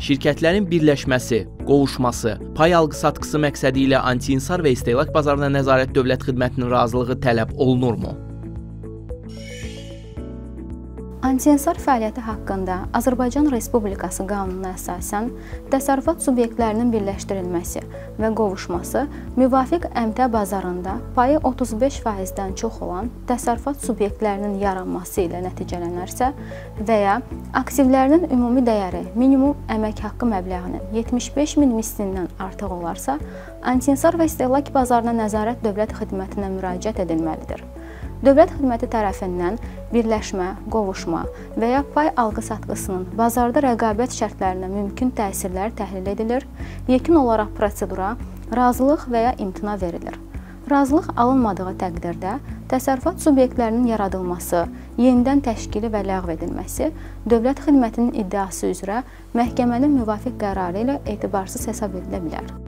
şirkətlərin birləşməsi, qovuşması, pay alqı-satqısı məqsədi ilə anti-insar və istehlak bazarına nəzarət dövlət xidmətinin razılığı tələb olunurmu? Anti-insar fəaliyyəti haqqında Azərbaycan Respublikası qanununa əsasən təsərrüfat subyektlərinin birləşdirilməsi və qovuşması müvafiq əmtə bazarında payı 35%-dən çox olan təsərrüfat subyektlərinin yaranması ilə nəticələnərsə və ya aktivlərinin ümumi dəyəri minimum əmək haqqı məbləğinin 75.000 mislindən artıq olarsa, anti-insar və istehlak bazarına nəzarət dövlət xidmətinə müraciət edilməlidir. Dövlət xidməti tərəfindən birləşmə, qovuşma və ya pay alqı-satqısının bazarda rəqabət şərtlərinə mümkün təsirlər təhlil edilir, yekun olaraq prosedura razılıq və ya imtina verilir. Razılıq alınmadığı təqdirdə təsərrüfat subyektlərinin yaradılması, yenidən təşkili və ləğv edilməsi dövlət xidmətinin iddiası üzrə məhkəmənin müvafiq qərarı ilə etibarsız hesab edilə bilər.